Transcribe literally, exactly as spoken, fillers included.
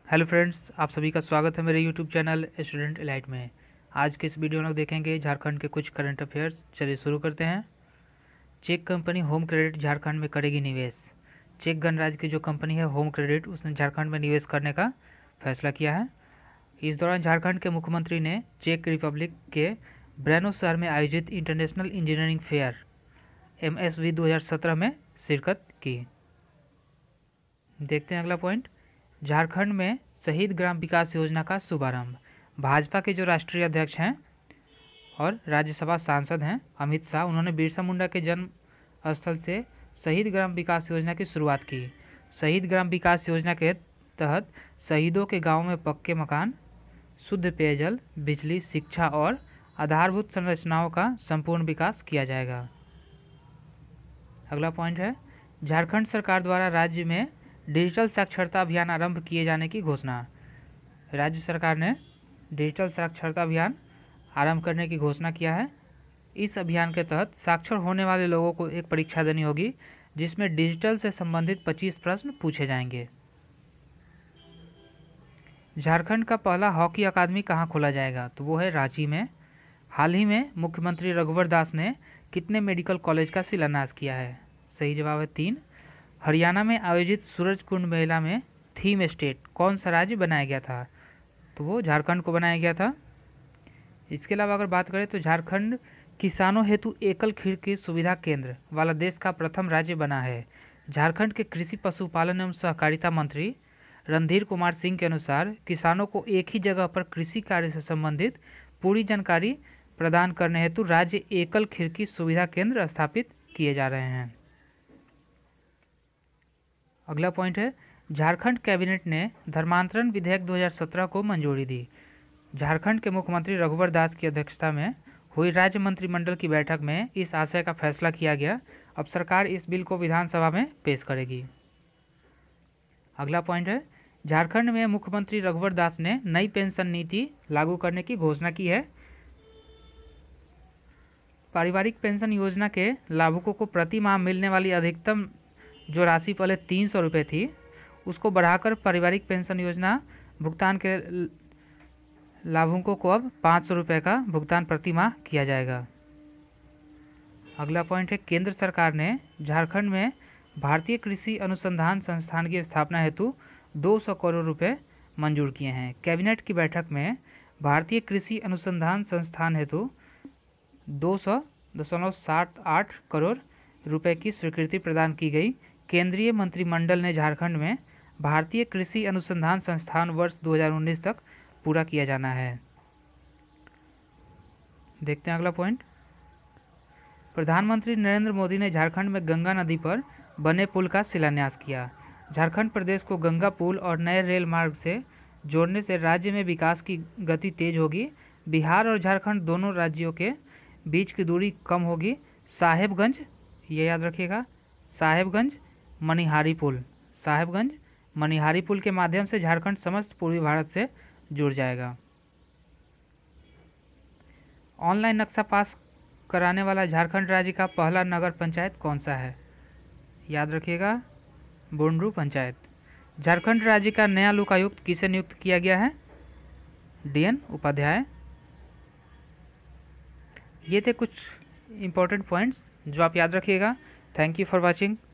Hello friends, आप सभी का स्वागत है मेरे यूट्यूब चैनल स्टूडेंट एलाइट में। आज के इस वीडियो में देखेंगे झारखंड के कुछ करंट अफेयर्स। चलिए शुरू करते हैं। चेक कंपनी होम क्रेडिट झारखंड में करेगी निवेश। चेक गणराज्य की जो कंपनी है होम क्रेडिट, उसने झारखंड में निवेश करने का फैसला किया है। इस दौरान झारखंड के मुख्यमंत्री ने चेक रिपब्लिक के ब्रेनो शहर में आयोजित international engineering fair M S V दो हज़ार सत्रह में शिरकत की। देखते हैं अगला पॉइंट। झारखंड में शहीद ग्राम विकास योजना का शुभारंभ। भाजपा के जो राष्ट्रीय अध्यक्ष हैं और राज्यसभा सांसद हैं अमित शाह, उन्होंने बिरसा मुंडा के जन्म स्थल से शहीद ग्राम विकास योजना की शुरुआत की। शहीद ग्राम विकास योजना के तहत शहीदों के गांवों में पक्के मकान, शुद्ध पेयजल, बिजली, शिक्षा और आधारभूत संरचनाओं का संपूर्ण विकास किया जाएगा। अगला पॉइंट है, झारखंड सरकार द्वारा राज्य में डिजिटल साक्षरता अभियान आरंभ किए जाने की घोषणा। राज्य सरकार ने डिजिटल साक्षरता अभियान आरंभ करने की घोषणा किया है। इस अभियान के तहत साक्षर होने वाले लोगों को एक परीक्षा देनी होगी जिसमें डिजिटल से संबंधित पच्चीस प्रश्न पूछे जाएंगे। झारखंड का पहला हॉकी अकादमी कहाँ खोला जाएगा? तो वो है रांची में। हाल ही में मुख्यमंत्री रघुवर दास ने कितने मेडिकल कॉलेज का शिलान्यास किया है? सही जवाब है तीन। हरियाणा में आयोजित सूरज कुंड मेला में थीम स्टेट कौन सा राज्य बनाया गया था? तो वो झारखंड को बनाया गया था। इसके अलावा अगर बात करें तो झारखंड किसानों हेतु एकल खिड़की सुविधा केंद्र वाला देश का प्रथम राज्य बना है। झारखंड के कृषि पशुपालन एवं सहकारिता मंत्री रणधीर कुमार सिंह के अनुसार किसानों को एक ही जगह पर कृषि कार्य से संबंधित पूरी जानकारी प्रदान करने हेतु राज्य एकल खिड़की सुविधा केंद्र स्थापित किए जा रहे हैं। अगला पॉइंट है, झारखंड कैबिनेट ने धर्मांतरण विधेयक दो हज़ार सत्रह को मंजूरी दी। झारखंड के मुख्यमंत्री रघुवर दास की अध्यक्षता में हुई राज्य मंत्रिमंडल की बैठक में इस आशय का फैसला किया गया। अब सरकार इस बिल को विधानसभा में पेश करेगी। अगला पॉइंट है, झारखंड में मुख्यमंत्री रघुवर दास ने नई पेंशन नीति लागू करने की घोषणा की है। पारिवारिक पेंशन योजना के लाभुकों को प्रति माह मिलने वाली अधिकतम जो राशि पहले तीन सौ रुपये थी, उसको बढ़ाकर पारिवारिक पेंशन योजना भुगतान के लाभुकों को अब पाँच सौ रुपये का भुगतान प्रति माह किया जाएगा। अगला पॉइंट है, केंद्र सरकार ने झारखंड में भारतीय कृषि अनुसंधान संस्थान की स्थापना हेतु दो सौ करोड़ रुपए मंजूर किए हैं। कैबिनेट की बैठक में भारतीय कृषि अनुसंधान संस्थान हेतु दो सौ दशमलव सात आठ करोड़ रुपए की स्वीकृति प्रदान की गई। केंद्रीय मंत्रिमंडल ने झारखंड में भारतीय कृषि अनुसंधान संस्थान वर्ष दो हज़ार उन्नीस तक पूरा किया जाना है। देखते हैं अगला पॉइंट। प्रधानमंत्री नरेंद्र मोदी ने झारखंड में गंगा नदी पर बने पुल का शिलान्यास किया। झारखंड प्रदेश को गंगा पुल और नए रेल मार्ग से जोड़ने से राज्य में विकास की गति तेज होगी। बिहार और झारखंड दोनों राज्यों के बीच की दूरी कम होगी। साहेबगंज, ये याद रखिएगा, साहेबगंज मनिहारी पुल, साहेबगंज मनिहारी पुल के माध्यम से झारखंड समस्त पूर्वी भारत से जुड़ जाएगा। ऑनलाइन नक्शा पास कराने वाला झारखंड राज्य का पहला नगर पंचायत कौन सा है? याद रखिएगा, बुंडरू पंचायत। झारखंड राज्य का नया लोकायुक्त किसे नियुक्त किया गया है? D N Upadhyay. ये थे कुछ इंपॉर्टेंट पॉइंट्स जो आप याद रखिएगा। Thank you for watching.